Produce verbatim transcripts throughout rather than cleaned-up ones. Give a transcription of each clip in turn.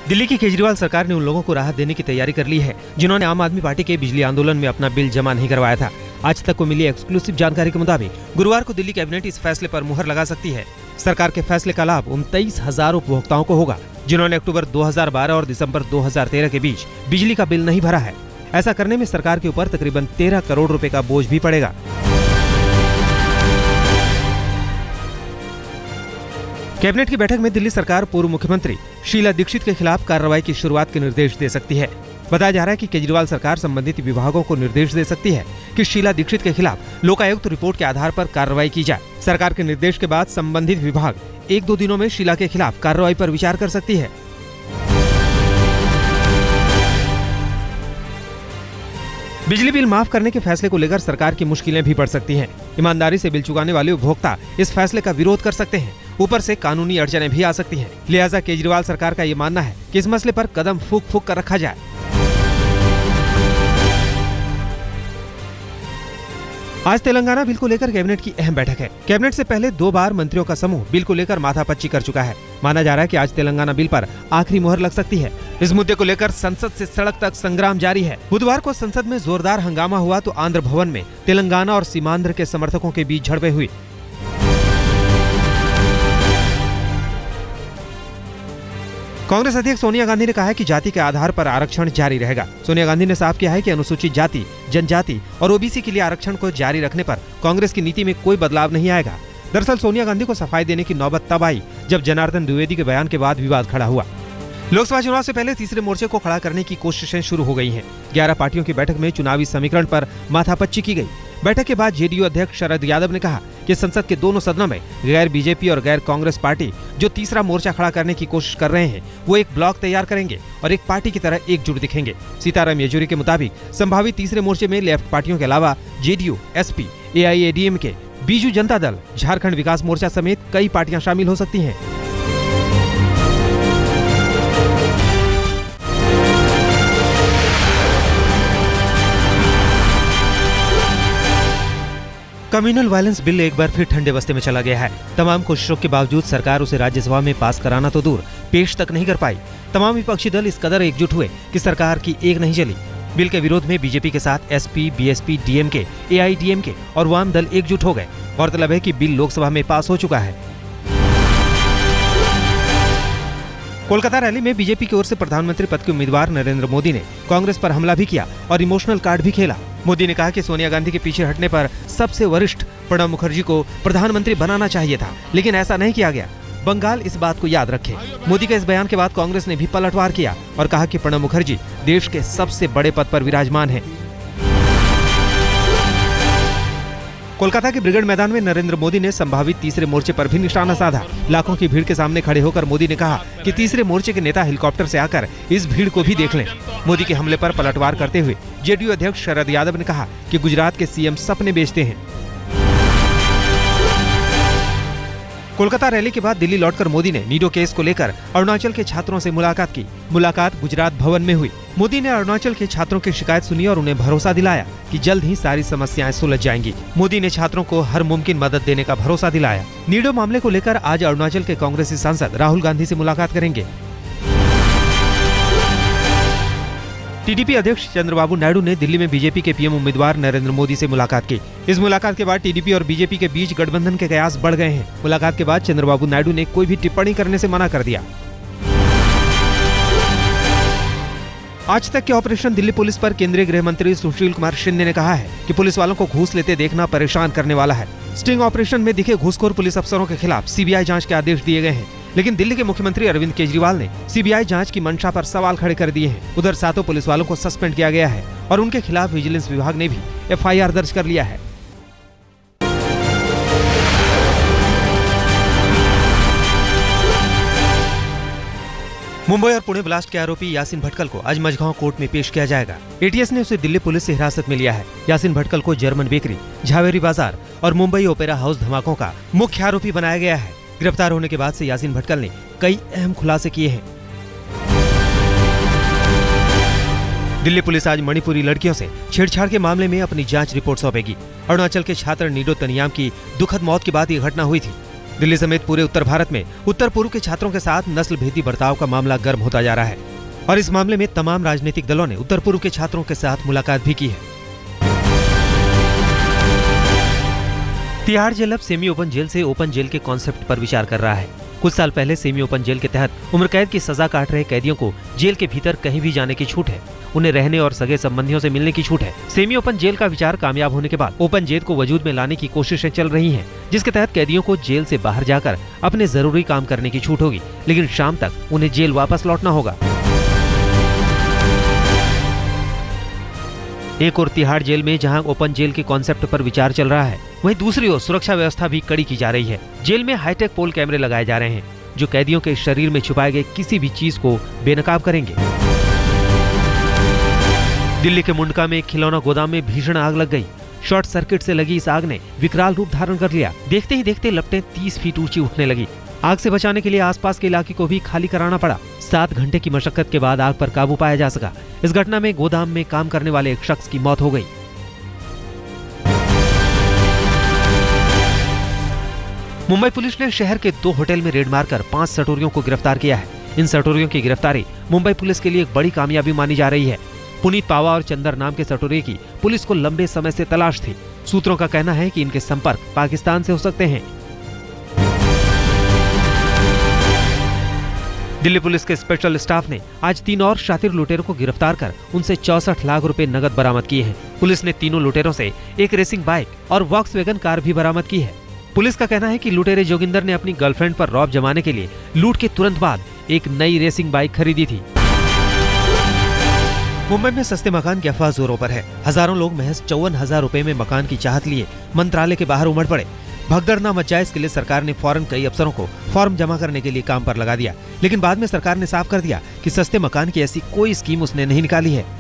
दिल्ली की केजरीवाल सरकार ने उन लोगों को राहत देने की तैयारी कर ली है जिन्होंने आम आदमी पार्टी के बिजली आंदोलन में अपना बिल जमा नहीं करवाया था। आज तक को मिली एक्सक्लूसिव जानकारी के मुताबिक गुरुवार को दिल्ली कैबिनेट इस फैसले पर मुहर लगा सकती है। सरकार के फैसले का लाभ उन तेईस हजार उपभोक्ताओं को होगा जिन्होंने अक्टूबर दो हजार बारह और दिसंबर दो हजार तेरह के बीच बिजली का बिल नहीं भरा है। ऐसा करने में सरकार के ऊपर तकरीबन तेरह करोड़ रुपए का बोझ भी पड़ेगा। कैबिनेट की बैठक में दिल्ली सरकार पूर्व मुख्यमंत्री शीला दीक्षित के खिलाफ कार्रवाई की शुरुआत के निर्देश दे सकती है। बताया जा रहा है कि केजरीवाल सरकार संबंधित विभागों को निर्देश दे सकती है कि शीला दीक्षित के खिलाफ लोकायुक्त रिपोर्ट के आधार पर कार्रवाई की जाए। सरकार के निर्देश के बाद संबंधित विभाग एक दो दिनों में शीला के खिलाफ कार्रवाई पर विचार कर सकती है। बिजली बिल माफ करने के फैसले को लेकर सरकार की मुश्किलें भी बढ़ सकती हैं। ईमानदारी से बिल चुकाने वाले उपभोक्ता इस फैसले का विरोध कर सकते हैं। ऊपर से कानूनी अड़चनें भी आ सकती हैं। लिहाजा केजरीवाल सरकार का ये मानना है कि इस मसले पर कदम फूंक फूंक कर रखा जाए। आज तेलंगाना बिल को लेकर कैबिनेट की अहम बैठक है। कैबिनेट से पहले दो बार मंत्रियों का समूह बिल को लेकर माथापच्ची कर चुका है। माना जा रहा है कि आज तेलंगाना बिल पर आखिरी मुहर लग सकती है। इस मुद्दे को लेकर संसद से सड़क तक संग्राम जारी है। बुधवार को संसद में जोरदार हंगामा हुआ तो आंध्र भवन में तेलंगाना और सीमांध्र के समर्थकों के बीच झड़पें हुई। कांग्रेस अध्यक्ष सोनिया गांधी ने कहा है कि जाति के आधार पर आरक्षण जारी रहेगा। सोनिया गांधी ने साफ किया है कि अनुसूचित जाति, जनजाति और ओबीसी के लिए आरक्षण को जारी रखने पर कांग्रेस की नीति में कोई बदलाव नहीं आएगा। दरअसल सोनिया गांधी को सफाई देने की नौबत तब आई जब जनार्दन द्विवेदी के बयान के बाद विवाद खड़ा हुआ। लोकसभा चुनाव से पहले तीसरे मोर्चे को खड़ा करने की कोशिशें शुरू हो गई हैं। ग्यारह पार्टियों की बैठक में चुनावी समीकरण पर माथापच्ची की गई। बैठक के बाद जेडीयू अध्यक्ष शरद यादव ने कहा कि संसद के दोनों सदनों में गैर बीजेपी और गैर कांग्रेस पार्टी जो तीसरा मोर्चा खड़ा करने की कोशिश कर रहे हैं वो एक ब्लॉक तैयार करेंगे और एक पार्टी की तरह एकजुट दिखेंगे। सीताराम येचुरी के मुताबिक संभावित तीसरे मोर्चे में लेफ्ट पार्टियों के अलावा जेडीयू, एसपी, एआईएडीएमके, बीजू जनता दल, झारखंड विकास मोर्चा समेत कई पार्टियां शामिल हो सकती हैं। कम्युनल वायलेंस बिल एक बार फिर ठंडे बस्ते में चला गया है। तमाम कोशिशों के बावजूद सरकार उसे राज्यसभा में पास कराना तो दूर, पेश तक नहीं कर पाई। तमाम विपक्षी दल इस कदर एकजुट हुए कि सरकार की एक नहीं चली। बिल के विरोध में बीजेपी के साथ एसपी, बीएसपी, डीएमके, एआईडीएमके और वाम दल एकजुट हो गए। गौरतलब है कि बिल लोकसभा में पास हो चुका है। कोलकाता रैली में बीजेपी की ओर से प्रधानमंत्री पद के उम्मीदवार नरेंद्र मोदी ने कांग्रेस पर हमला भी किया और इमोशनल कार्ड भी खेला। मोदी ने कहा कि सोनिया गांधी के पीछे हटने पर सबसे वरिष्ठ प्रणब मुखर्जी को प्रधानमंत्री बनाना चाहिए था, लेकिन ऐसा नहीं किया गया। बंगाल इस बात को याद रखे। मोदी के इस बयान के बाद कांग्रेस ने भी पलटवार किया और कहा कि प्रणब मुखर्जी देश के सबसे बड़े पद पर विराजमान हैं। कोलकाता के ब्रिगेड मैदान में नरेंद्र मोदी ने संभावित तीसरे मोर्चे पर भी निशाना साधा। लाखों की भीड़ के सामने खड़े होकर मोदी ने कहा कि तीसरे मोर्चे के नेता हेलीकॉप्टर से आकर इस भीड़ को भी देख लें। मोदी के हमले पर पलटवार करते हुए जेडीयू अध्यक्ष शरद यादव ने कहा कि गुजरात के सीएम सपने बेचते हैं। कोलकाता रैली के बाद दिल्ली लौटकर मोदी ने नीडो केस को लेकर अरुणाचल के छात्रों से मुलाकात की। मुलाकात गुजरात भवन में हुई। मोदी ने अरुणाचल के छात्रों की शिकायत सुनी और उन्हें भरोसा दिलाया कि जल्द ही सारी समस्याएं सुलझ जाएंगी। मोदी ने छात्रों को हर मुमकिन मदद देने का भरोसा दिलाया। नीडो मामले को लेकर आज अरुणाचल के कांग्रेसी सांसद राहुल गांधी से मुलाकात करेंगे। टीडीपी अध्यक्ष चंद्रबाबू नायडू ने दिल्ली में बीजेपी के पीएम उम्मीदवार नरेंद्र मोदी से मुलाकात की। इस मुलाकात के बाद टीडीपी और बीजेपी के बीच गठबंधन के कयास बढ़ गए हैं। मुलाकात के बाद चंद्रबाबू नायडू ने कोई भी टिप्पणी करने से मना कर दिया। आज तक के ऑपरेशन दिल्ली पुलिस पर केंद्रीय गृह मंत्री सुशील कुमार शिंदे ने कहा है कि पुलिस वालों को घूस लेते देखना परेशान करने वाला है। स्टिंग ऑपरेशन में दिखे घूसखोर पुलिस अफसरों के खिलाफ सीबीआई जांच के आदेश दिए गए हैं, लेकिन दिल्ली के मुख्यमंत्री अरविंद केजरीवाल ने सीबीआई जांच की मंशा पर सवाल खड़े कर दिए हैं। उधर सातों पुलिस वालों को सस्पेंड किया गया है और उनके खिलाफ विजिलेंस विभाग ने भी एफआईआर दर्ज कर लिया है। मुंबई और पुणे ब्लास्ट के आरोपी यासीन भटकल को आज मझगांव कोर्ट में पेश किया जाएगा। एटीएस ने उसे दिल्ली पुलिस से हिरासत में लिया है। यासीन भटकल को जर्मन बेकरी, झावेरी बाजार और मुंबई ओपेरा हाउस धमाकों का मुख्य आरोपी बनाया गया है। गिरफ्तार होने के बाद से यासीन भटकल ने कई अहम खुलासे किए हैं। दिल्ली पुलिस आज मणिपुरी लड़कियों से छेड़छाड़ के मामले में अपनी जांच रिपोर्ट सौंपेगी। अरुणाचल के छात्र नीडो तनियाम की दुखद मौत के बाद ये घटना हुई थी। दिल्ली समेत पूरे उत्तर भारत में उत्तर पूर्व के छात्रों के साथ नस्ल भेदी बर्ताव का मामला गर्म होता जा रहा है और इस मामले में तमाम राजनीतिक दलों ने उत्तर पूर्व के छात्रों के साथ मुलाकात भी की है। तिहाड़ जेल अब सेमी ओपन जेल से ओपन जेल के कॉन्सेप्ट पर विचार कर रहा है। कुछ साल पहले सेमी ओपन जेल के तहत उम्र कैद की सजा काट रहे कैदियों को जेल के भीतर कहीं भी जाने की छूट है। उन्हें रहने और सगे संबंधियों से मिलने की छूट है। सेमी ओपन जेल का विचार कामयाब होने के बाद ओपन जेल को वजूद में लाने की कोशिशें चल रही हैं, जिसके तहत कैदियों को जेल से बाहर जाकर अपने जरूरी काम करने की छूट होगी, लेकिन शाम तक उन्हें जेल वापस लौटना होगा। एक और तिहाड़ जेल में जहां ओपन जेल के कॉन्सेप्ट पर विचार चल रहा है, वहीं दूसरी ओर सुरक्षा व्यवस्था भी कड़ी की जा रही है। जेल में हाईटेक पोल कैमरे लगाए जा रहे हैं, जो कैदियों के शरीर में छुपाए गए किसी भी चीज को बेनकाब करेंगे। दिल्ली के मुंडका में एक खिलौना गोदाम में भीषण आग लग गई। शॉर्ट सर्किट से लगी इस आग ने विकराल रूप धारण कर लिया। देखते ही देखते लपटें तीस फीट ऊंची उठने लगी। आग से बचाने के लिए आसपास के इलाके को भी खाली कराना पड़ा। सात घंटे की मशक्कत के बाद आग पर काबू पाया जा सका। इस घटना में गोदाम में काम करने वाले एक शख्स की मौत हो गई। मुंबई पुलिस ने शहर के दो होटल में रेड मारकर पांच सटोरियों को गिरफ्तार किया है। इन सटोरियों की गिरफ्तारी मुंबई पुलिस के लिए एक बड़ी कामयाबी मानी जा रही है। पुनीत पावा और चंदर नाम के सटोरिये की पुलिस को लंबे समय से तलाश थी। सूत्रों का कहना है कि इनके संपर्क पाकिस्तान से हो सकते हैं। दिल्ली पुलिस के स्पेशल स्टाफ ने आज तीन और शातिर लुटेरों को गिरफ्तार कर उनसे चौसठ लाख रुपए नकद बरामद किए हैं। पुलिस ने तीनों लुटेरों से एक रेसिंग बाइक और वॉक्सवैगन कार भी बरामद की है। पुलिस का कहना है कि लुटेरे जोगिंदर ने अपनी गर्लफ्रेंड पर रौब जमाने के लिए लूट के तुरंत बाद एक नई रेसिंग बाइक खरीदी थी। मुंबई में सस्ते मकान की अफवाह जोरों पर है। हजारों लोग महज चौवन हजार रुपए में मकान की चाहत लिए मंत्रालय के बाहर उमड़ पड़े। भगदड़ न मच जाए इसके लिए सरकार ने फौरन कई अफसरों को फॉर्म जमा करने के लिए काम पर लगा दिया, लेकिन बाद में सरकार ने साफ कर दिया कि सस्ते मकान की ऐसी कोई स्कीम उसने नहीं निकाली है।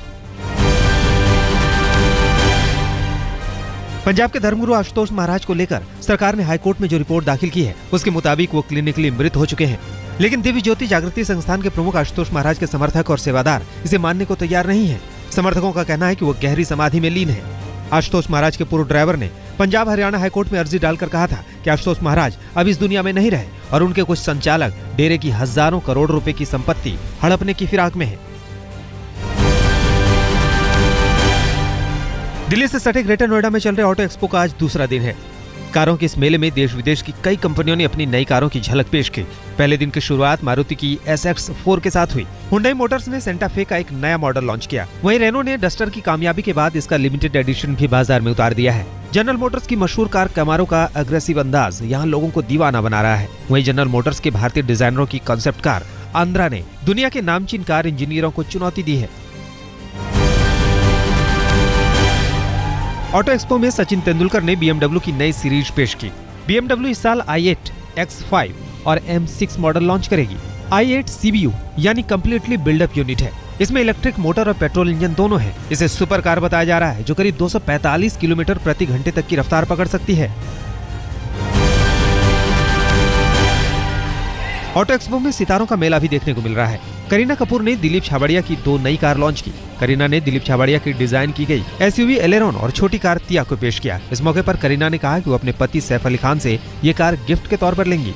पंजाब के धर्मगुरु आशुतोष महाराज को लेकर सरकार ने हाईकोर्ट में जो रिपोर्ट दाखिल की है, उसके मुताबिक वो क्लिनिकली मृत हो चुके हैं, लेकिन दिव्य ज्योति जागृति संस्थान के प्रमुख आशुतोष महाराज के समर्थक और सेवादार इसे मानने को तैयार नहीं है। समर्थकों का कहना है कि वो गहरी समाधि में लीन है। आशुतोष महाराज के पूर्व ड्राइवर ने पंजाब हरियाणा हाईकोर्ट में अर्जी डालकर कहा था कि आशुतोष महाराज अब इस दुनिया में नहीं रहे और उनके कुछ संचालक डेरे की हजारों करोड़ रुपए की संपत्ति हड़पने की फिराक में है। दिल्ली से सटे ग्रेटर नोएडा में चल रहे ऑटो एक्सपो का आज दूसरा दिन है। कारों के इस मेले में देश विदेश की कई कंपनियों ने अपनी नई कारों की झलक पेश की। पहले दिन की शुरुआत मारुति की एस एक्स फोर के साथ हुई। हुंडई मोटर्स ने सेंटा फे का एक नया मॉडल लॉन्च किया। वहीं रेनो ने डस्टर की कामयाबी के बाद इसका लिमिटेड एडिशन भी बाजार में उतार दिया है। जनरल मोटर्स की मशहूर कार कैमारो का अग्रेसिव अंदाज यहाँ लोगों को दीवाना बना रहा है। वहीं जनरल मोटर्स के भारतीय डिजाइनरों की कॉन्सेप्ट कार आंद्रा ने दुनिया के नामचीन कार इंजीनियरों को चुनौती दी है। ऑटो एक्सपो में सचिन तेंदुलकर ने बी एम डब्ल्यू की नई सीरीज पेश की। बी एम डब्ल्यू इस साल आई एट, एक्स फाइव और एम सिक्स मॉडल लॉन्च करेगी। I eight C B U यानी कंप्लीटली बिल्डअप यूनिट है। इसमें इलेक्ट्रिक मोटर और पेट्रोल इंजन दोनों है। इसे सुपर कार बताया जा रहा है, जो करीब दो सौ पैंतालीस किलोमीटर प्रति घंटे तक की रफ्तार पकड़ सकती है। ऑटो एक्सपो में सितारों का मेला भी देखने को मिल रहा है। करीना कपूर ने दिलीप छाबड़िया की दो नई कार लॉन्च की। करीना ने दिलीप छाबड़िया की डिजाइन की गई एसयूवी एलेरॉन और छोटी कार तिया को पेश किया। इस मौके पर करीना ने कहा कि वो अपने पति सैफ अली खान से ये कार गिफ्ट के तौर पर लेंगी।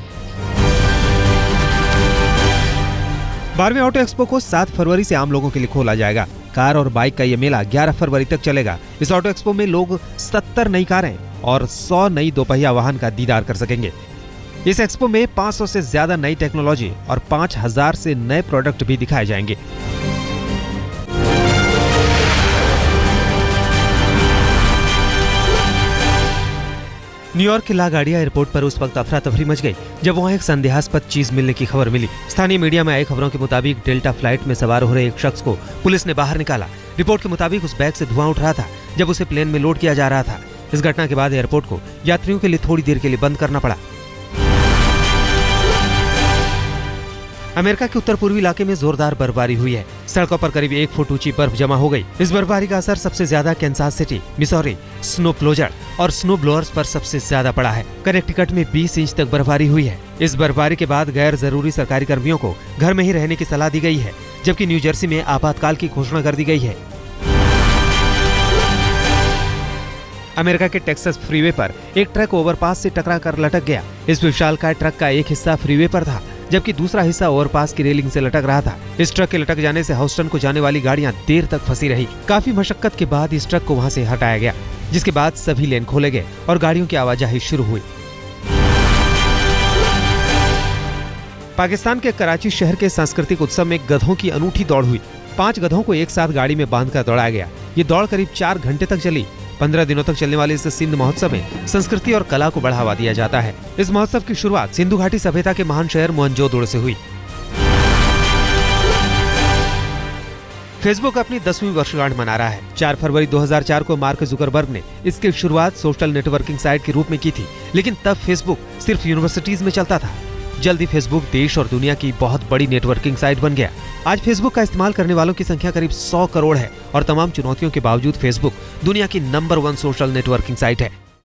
बारहवें ऑटो एक्सपो को सात फरवरी से आम लोगों के लिए खोला जाएगा। कार और बाइक का ये मेला ग्यारह फरवरी तक चलेगा। इस ऑटो एक्सपो में लोग सत्तर नई कारें और सौ नई दोपहिया वाहन का दीदार कर सकेंगे। इस एक्सपो में पाँच सौ से ज्यादा नई टेक्नोलॉजी और पाँच हज़ार से नए प्रोडक्ट भी दिखाए जाएंगे। न्यूयॉर्क के लागार्डिया एयरपोर्ट पर उस वक्त अफरा तफरी मच गई जब वहां एक संदेहास्पद चीज मिलने की खबर मिली। स्थानीय मीडिया में आई खबरों के मुताबिक डेल्टा फ्लाइट में सवार हो रहे एक शख्स को पुलिस ने बाहर निकाला। रिपोर्ट के मुताबिक उस बैग से धुआं उठ रहा था जब उसे प्लेन में लोड किया जा रहा था। इस घटना के बाद एयरपोर्ट को यात्रियों के लिए थोड़ी देर के लिए बंद करना पड़ा। अमेरिका के उत्तर पूर्वी इलाके में जोरदार बर्फबारी हुई है। सड़कों पर करीब एक फुट ऊंची बर्फ जमा हो गई। इस बर्फबारी का असर सबसे ज्यादा कैंसास सिटी, मिसौरी, स्नो प्लोजर और स्नो ब्लोअर्स पर सबसे ज्यादा पड़ा है। कनेक्टिकट में बीस इंच तक बर्फबारी हुई है। इस बर्फबारी के बाद गैर जरूरी सरकारी कर्मियों को घर में ही रहने की सलाह दी गई है, जबकि न्यू जर्सी में आपातकाल की घोषणा कर दी गई है। अमेरिका के टेक्सास फ्रीवे पर एक ट्रक ओवरपास से टकरा कर लटक गया। इस विशालकाय ट्रक का एक हिस्सा फ्रीवे पर था, जबकि दूसरा हिस्सा ओवरपास की रेलिंग से लटक रहा था। इस ट्रक के लटक जाने से ह्यूस्टन को जाने वाली गाड़ियां देर तक फंसी रही। काफी मशक्कत के बाद इस ट्रक को वहां से हटाया गया, जिसके बाद सभी लेन खोले गए और गाड़ियों की आवाजाही शुरू हुई। पाकिस्तान के कराची शहर के सांस्कृतिक उत्सव में गधों की अनूठी दौड़ हुई। पांच गधों को एक साथ गाड़ी में बांधकर दौड़ाया गया। ये दौड़ करीब चार घंटे तक चली। पंद्रह दिनों तक चलने वाले इस सिंध महोत्सव में संस्कृति और कला को बढ़ावा दिया जाता है। इस महोत्सव की शुरुआत सिंधु घाटी सभ्यता के महान शहर मोहनजोदड़ो से हुई। फेसबुक अपनी दसवीं वर्षगांठ मना रहा है। चार फरवरी दो हज़ार चार को मार्क जुकरबर्ग ने इसकी शुरुआत सोशल नेटवर्किंग साइट के रूप में की थी, लेकिन तब फेसबुक सिर्फ यूनिवर्सिटीज में चलता था। जल्दी फेसबुक देश और दुनिया की बहुत बड़ी नेटवर्किंग साइट बन गया। आज फेसबुक का इस्तेमाल करने वालों की संख्या करीब सौ करोड़ है और तमाम चुनौतियों के बावजूद फेसबुक दुनिया की number one social networking site है।